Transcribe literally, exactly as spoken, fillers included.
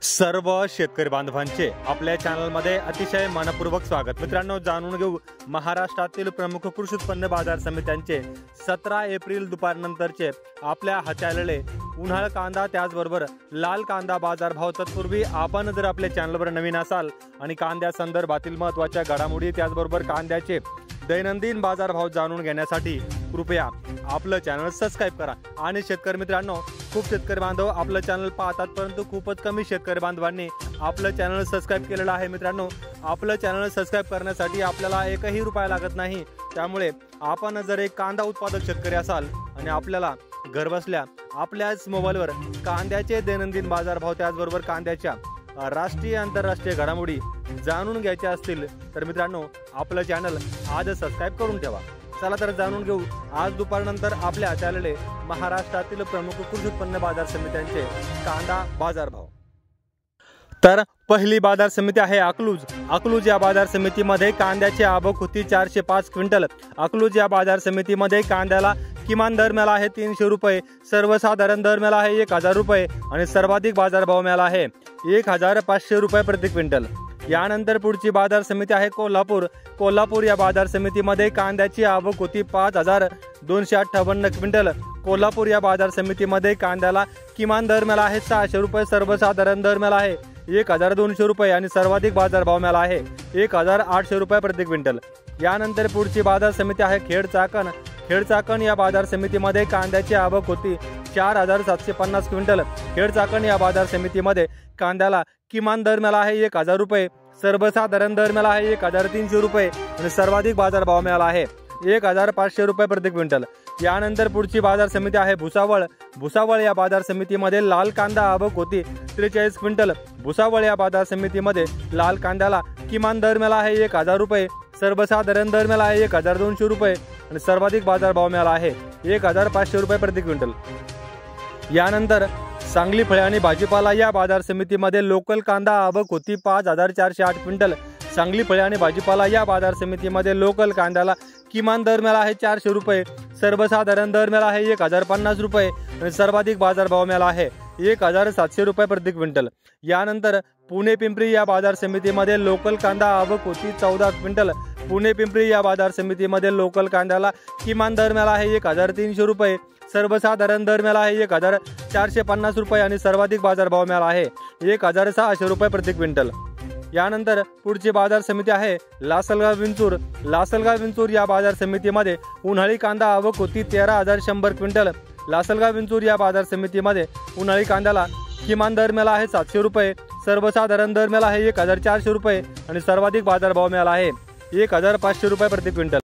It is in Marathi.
सर्व शेतकरी बांधवांचे आपल्या चॅनलमध्ये अतिशय मनपूर्वक स्वागत। मित्रांनो, जाणून घेऊ महाराष्ट्रातील प्रमुख कृषी उत्पन्न बाजार समित्यांचे सतरा एप्रिल दुपारनंतरचे आपल्या हाताळलेले उन्हाळ कांदा त्याचबरोबर लाल कांदा बाजार भाव। तत्पूर्वी आपण जर आपल्या चॅनलवर नवीन असाल आणि कांद्या संदर्भातील महत्त्वाच्या घडामोडी त्याचबरोबर कांद्याचे दैनंदिन बाजार भाव जाणून घेण्यासाठी कृपया आपलं चॅनल सबस्क्राइब करा। आणि शेतकरी मित्रांनो, खूप शेतकरी बांधव आपलं चॅनल पाहतात, परंतु खूपच कमी शेतकरी बांधवांनी आपलं चॅनल सबस्क्राइब केलेलं आहे। मित्रांनो, आपलं चॅनल सबस्क्राइब करण्यासाठी आपल्याला एकही रुपया लागत नाही। त्यामुळे आपण जर एक कांदा उत्पादक शेतकरी असाल आणि आपल्याला घरबसल्या आपल्याच मोबाईलवर कांद्याचे दैनंदिन बाजार भाव त्याचबरोबर कांद्याच्या राष्ट्रीय आंतरराष्ट्रीय घडामोडी जाणून घ्यायच्या असतील तर मित्रांनो, आपलं चॅनल आज सबस्क्राइब करून ठेवा। चला तर जाणून घेऊ आज दुपारनंतर आपल्या हाताळलेले महाराष्ट्रातील प्रमुख कृषी उत्पन्न बाजार समित्यांचे कांदा बाजार भाव। तर पहिली बाजार समिती आहे अकलूज। अकलूज या बाजार समितीमध्ये कांद्याची आवक होती चारशे पाच क्विंटल। अकलूज या बाजार समितीमध्ये कांद्याला किमान दर मिळाला आहे तीनशे रुपये, सर्वसाधारण दर मिळाला आहे एक हजार रुपये आणि सर्वाधिक बाजार भाव मिळाला आहे एक हजार पाचशे रुपये प्रति क्विंटल। यानंतर पुढची बाजार समिती आहे कोल्हापूर। कोल्हापूर या बाजार समितीमध्ये कांद्याची आवक होती पाच हजार दोनशे अठ्ठावन्न क्विंटल। कोल्हापूर या बाजार समितीमध्ये कांद्याला किमान दर मिळाला आहे सहाशे रुपये, सर्वसाधारण दर मिळाला आहे एक हजार दोनशे रुपये आणि सर्वाधिक बाजार भाव मिळाला आहे एक हजार आठशे रुपये प्रति क्विंटल। यानंतर पुढची बाजार समिती आहे खेड चाकण। खेड चाकण या बाजार समितीमध्ये कांद्याची आवक होती चार हजार सातशे पन्नास क्विंटल। खेड चाकण या बाजार समितीमध्ये कांद्याला किमान दर मिळाला आहे एक हजार रुपये, सर्वसाधारण दर मिळाला आहे एक हजार तीनशे रुपये आणि सर्वाधिक बाजार भाव मिळाला आहे एक हजार पाचशे रुपये प्रति क्विंटल। यानंतर पुढची बाजार समिती आहे भुसावळ। भुसावळ या बाजार समितीमध्ये लाल कांदा आवक होती त्रेचाळीस क्विंटल। भुसावळ या बाजार समितीमध्ये लाल कांद्याला किमान दर मिळाला आहे एक हजार रुपये, सर्वसाधारण दर मिळाला आहे एक हजार दोनशे रुपये आणि सर्वाधिक बाजार भाव मिळाला आहे एक हजार पाचशे रुपये प्रति क्विंटल। यानंतर सांगली फळे आणि भाजीपाला या बाजार समितीमध्ये लोकल कांदा आवक होती पाच हजार चारशे आठ क्विंटल। सांगली फळे आणि भाजीपाला या बाजार समितीमध्ये लोकल कांद्याला किमान दर मिळाला आहे चारशे रुपये, सर्वसाधारण दर मिळाला आहे एक हजार पन्नास रुपये आणि सर्वाधिक बाजार भाव मिळाला आहे एक हजार सातशे रुपये प्रति क्विंटल। यानंतर पुणे पिंपरी या बाजार समितीमध्ये लोकल कांदा आवक होती चौदा क्विंटल। पुणे पिंपरी या बाजार समितीमध्ये लोकल कांद्याला किमान दर मिळाला आहे एक हजार तीनशे रुपये, सर्वसाधारण दर मिळाला आहे एक हजार चारशे पन्नास रुपये आणि सर्वाधिक बाजार भाव मिळाला आहे एक हजार सहाशे रुपये प्रति क्विंटल। यानंतर पुढची बाजार समिती आहे लासलगाव विंचूर। लासलगाव विंचूर या बाजार समितीमध्ये उन्हाळी कांदा आवक होती तेरा हजार शंभर क्विंटल। लासलगाव विंचूर या बाजार समितीमध्ये उन्हाळी कांद्याला किमान दर मिळाला आहे सातशे रुपये, सर्वसाधारण दर मिळाला आहे एक हजार चारशे रुपये आणि सर्वाधिक बाजार भाव मिळाला आहे एक हजार पाचशे रुपये प्रति क्विंटल।